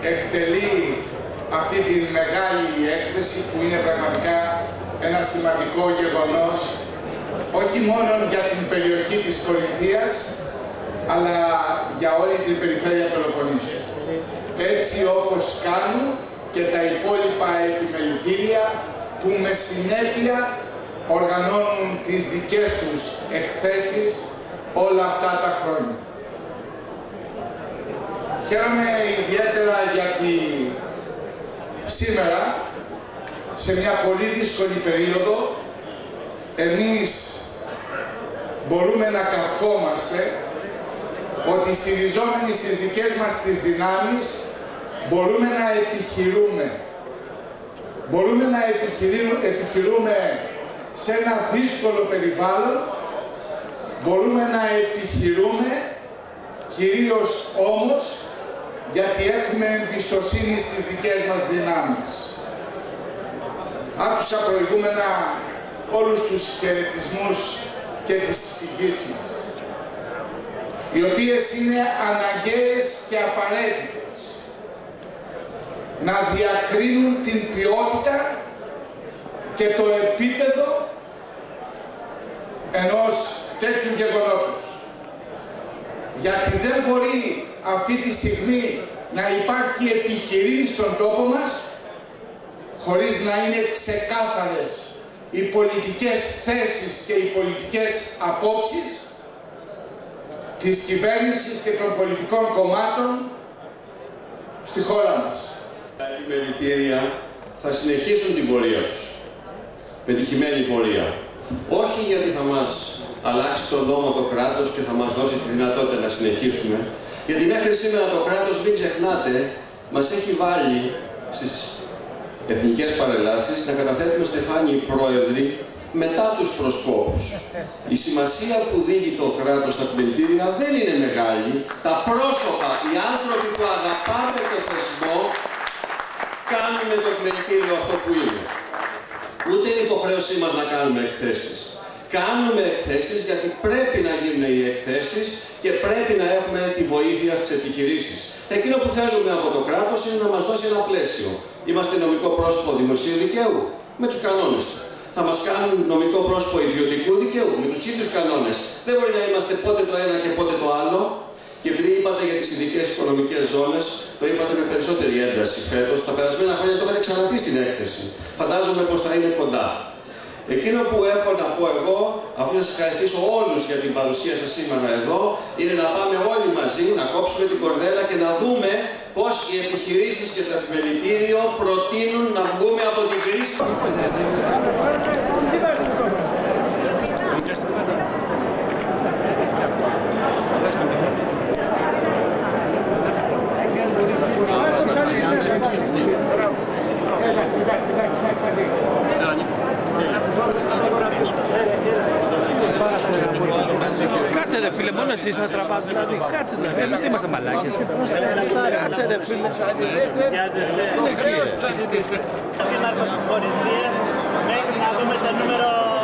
εκτελεί αυτή τη μεγάλη έκθεση που είναι πραγματικά ένα σημαντικό γεγονός όχι μόνο για την περιοχή της Κορινθίας αλλά για όλη την περιφέρεια Πελοποννήσου. Έτσι όπως κάνουν και τα υπόλοιπα επιμελητήρια που με συνέπεια οργανώνουν τις δικές τους εκθέσεις όλα αυτά τα χρόνια. Χαίρομαι ιδιαίτερα γιατί σήμερα, σε μια πολύ δύσκολη περίοδο, εμείς μπορούμε να καυχόμαστε ότι στηριζόμενοι στις δικές μας τις δυνάμεις μπορούμε να επιχειρούμε. Μπορούμε να επιχειρούμε σε ένα δύσκολο περιβάλλον, μπορούμε να επιχειρούμε κυρίως όμως γιατί έχουμε εμπιστοσύνη στις δικές μας δυνάμεις. Άκουσα προηγούμενα όλους τους χαιρετισμούς και τις εισηγήσεις, οι οποίες είναι αναγκαίες και απαραίτητες να διακρίνουν την ποιότητα και το επίπεδο ενός τέτοιου γεγονότος. Γιατί δεν μπορεί αυτή τη στιγμή να υπάρχει επιχειρήν στον τόπο μας χωρίς να είναι ξεκάθαρες οι πολιτικές θέσεις και οι πολιτικές απόψεις της κυβέρνησης και των πολιτικών κομμάτων στη χώρα μας. Τα επιμελητήρια θα συνεχίσουν την πορεία τους, πετυχημένη πορεία. Όχι γιατί θα μας αλλάξει τον νόμο το κράτος και θα μας δώσει τη δυνατότητα να συνεχίσουμε, γιατί μέχρι σήμερα το κράτος, μην ξεχνάτε, μας έχει βάλει στις εθνικές παρελάσεις να καταθέτουμε στεφάνιοι πρόεδροι μετά τους προσκόπους. Η σημασία που δίνει το κράτος στα επιμελητήρια δεν είναι μεγάλη. Τα πρόσωπα, οι άνθρωποι που αγαπάνε το θεσμό, κάνουν με το επιμελητήριο αυτό που είναι. Ούτε είναι υποχρέωσή μας να κάνουμε εκθέσεις. Κάνουμε εκθέσεις γιατί πρέπει να γίνουν οι εκθέσεις και πρέπει να έχουμε τη βοήθεια στις επιχειρήσεις. Εκείνο που θέλουμε από το κράτος είναι να μας δώσει ένα πλαίσιο. Είμαστε νομικό πρόσωπο δημοσίου δικαίου, με τους κανόνες του. Θα μας κάνουν νομικό πρόσωπο ιδιωτικού δικαίου, με τους ίδιους κανόνες. Δεν μπορεί να είμαστε πότε το ένα και πότε το άλλο. Και επειδή είπατε για τις ειδικές οικονομικές ζώνες, το είπατε με περισσότερη ένταση φέτος. Τα περασμένα χρόνια το είχατε ξαναπεί στην έκθεση. Φαντάζομαι πως θα είναι κοντά. Εκείνο που έχω να πω εγώ, αφού σας ευχαριστήσω όλους για την παρουσία σας σήμερα εδώ, είναι να πάμε όλοι μαζί, να κόψουμε την κορδέλα και να δούμε πώς οι επιχειρήσεις και το επιμελητήριο προτείνουν να βγούμε από την κρίση. Κάτσε ρε φίλε, μόνο εσείς θα τραβάς δηλαδή. Κάτσε ρε, εμείς τι είμαστε μαλάκες. Κάτσε ρε φίλε. Δήμαρχος της Κορινθίας μέχρι να δούμε το νούμερο